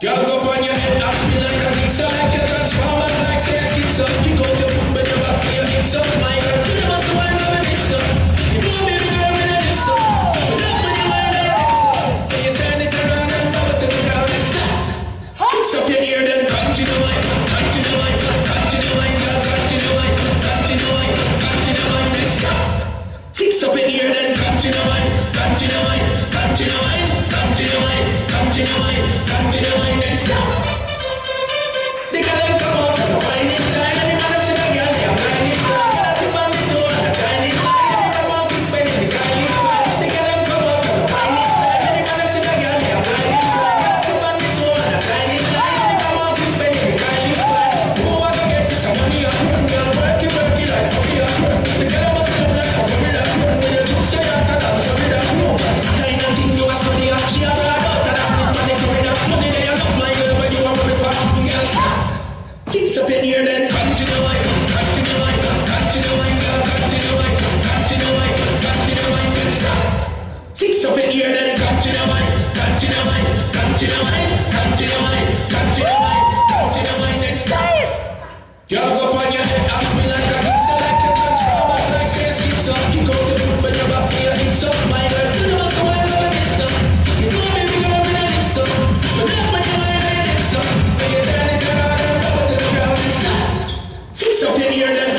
Girl, go on your head and spin like a pizza, like a transformer, like say a schizo. Kick out your foot, but your back to your hips up. My girl, you never see why I'm a mister. You know me, girl, when I do so. You know when you mind I do so. When you turn it around and over to the ground and stop. Fix up your ear, then continue wine, continue wine, continue wine, girl, continue wine, continue wine, continue wine, then stop. Fix up your ear, then continue wine, continue wine, continue wine, continue wine, continue wine, continue wine, then stop. The girl them come out as a whining style, and the man say the girl they a whining style. Girl a tip on the toe and a Chinese style, and the man be spending the Kylie style. The girl them come out as a whining style, and the man say the girl they a whining style. Girl a tip on the toe and a Chinese style, and the man be spending the Kylie style. Who want to get this money up? Girl work it like money up. The girl must look like a gorilla. When you do say that, I don't know that. No, kind of thing you a study up. She a bad out, and I flip on the gorilla. Money they a love my girl when you a work for. Girl stop. Fix up your ear then continue wine, continue wine, continue wine, girl, continue wine, continue wine, continue wine, then stop. Fix up your ear then continue wine, continue wine, continue wine, continue wine, continue wine, continue wine, then stop. Girl, go on your head and spin like a pizza, like a transformer, like say a schizo. Kick out your foot when your back to your hips up. My girl, you never see why I'm a mister. You know baby girl when I live so. You know when you mind I live so. When you turn it around and over to the ground and stop. Fix up your ear then